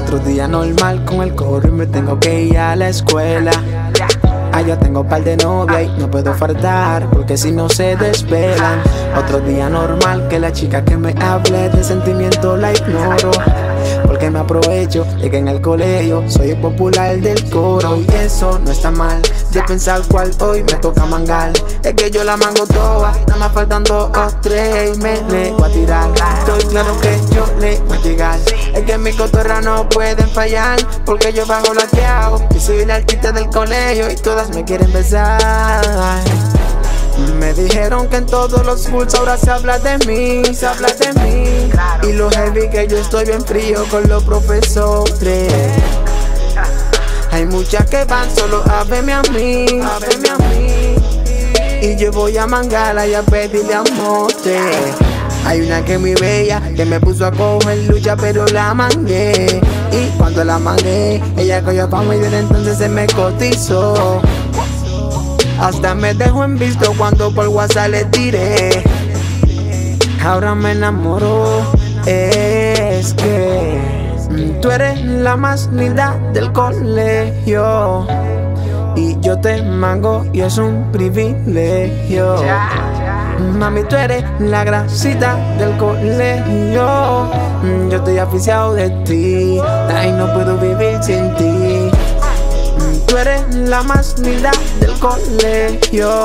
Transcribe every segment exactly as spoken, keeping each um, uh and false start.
Otro día normal con el coro y me tengo que ir a la escuela. Allá tengo par de novia y no puedo faltar porque si no se desvelan. Otro día normal que la chica que me hable de sentimiento la ignoro, porque me aprovecho de que en el colegio soy el popular del coro. Y eso no está mal, de pensar cuál hoy me toca mangar. Es que yo la mango toda, nada más faltan dos o tres y me le voy a tirar. Estoy claro que yo le voy a llegar. Es que mis cotorras no pueden fallar, porque yo bajo la que hago y soy el artista del colegio y todas me quieren besar. Me dijeron que en todos los schools ahora se habla de mí, se habla de mí. Y lo heavy que yo estoy bien frío con los profesores. Hay muchas que van solo a verme a mí, a verme a mí. Y yo voy a mangarla y a pedirle amote. Hay una que es muy bella, que me puso a coger lucha pero la mangué. Y cuando la mangué, ella cogió pa' mí y desde entonces se me cotizó. Hasta me dejó en visto cuando por WhatsApp le tiré. Ahora me enamoró, es que tú eres la más linda del colegio y yo te mango y es un privilegio. Mami, tú eres la grasita del colegio. Yo estoy aficiado de ti, ay, no puedo vivir sin ti. Tú eres la más linda del colegio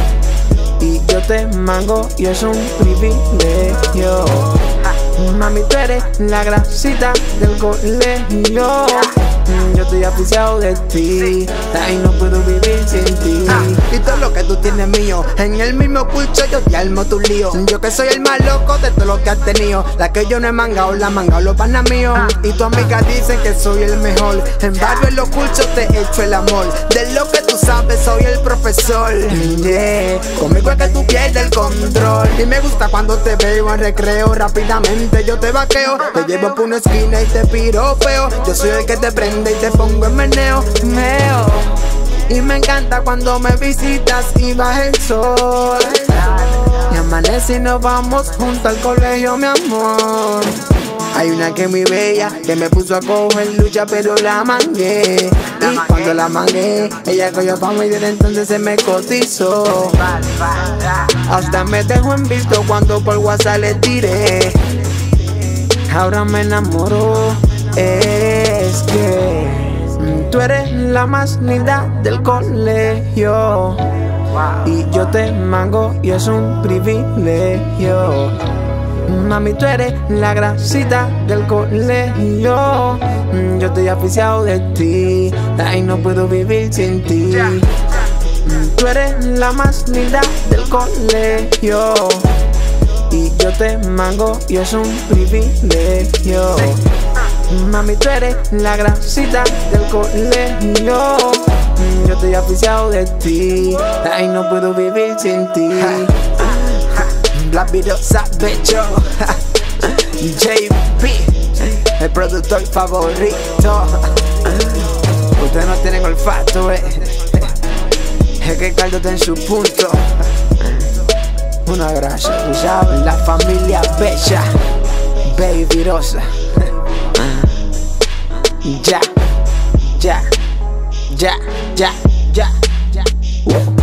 y yo te mango y es un privilegio. Mami, tú eres la grasita del colegio. Yo estoy aficiado de ti, ay, no puedo vivir sin ti. Ah, y todo lo que tú tienes mío, en el mismo cucho yo te armo tu lío. Yo que soy el más loco de todo lo que has tenido. La que yo no he mangado, la mangado los panas míos. Ah, y tus amigas dicen que soy el mejor. En barrio en los cuchos te he hecho el amor. De lo que tú sabes soy el profesor. Yeah, conmigo es que tú pierdes el control. Y me gusta cuando te veo en recreo. Rápidamente yo te vaqueo, te llevo por una esquina y te piropeo. Yo soy el que te prende y te pongo en meneo, meo. Y me encanta cuando me visitas y baja el sol. Y amanece y nos vamos juntos al colegio, mi amor. Hay una que es muy bella, que me puso a coger lucha pero la mangué. Y cuando la mangué, ella cogió pa' mí y desde entonces se me cotizó. Hasta me dejó en visto cuando por WhatsApp le tiré. Ahora me enamoró, es que tú eres la más linda del colegio y yo te mango y es un privilegio. Mami, tú eres la grasita del colegio. Yo estoy aficiado de ti, ay, no puedo vivir sin ti. Tú eres la más linda del colegio y yo te mango y es un privilegio. Mami, tú eres la grasita del colegio. Yo estoy aficiado de ti, ay, no puedo vivir sin ti. Black Video Savage, J P, el productor favorito. Ustedes no tienen olfato, eh. Es que Caldo está en su punto. Una gracia, tú sabes, la familia bella, Baby Rosa. Ya, ya, ya, ya, ya, ya.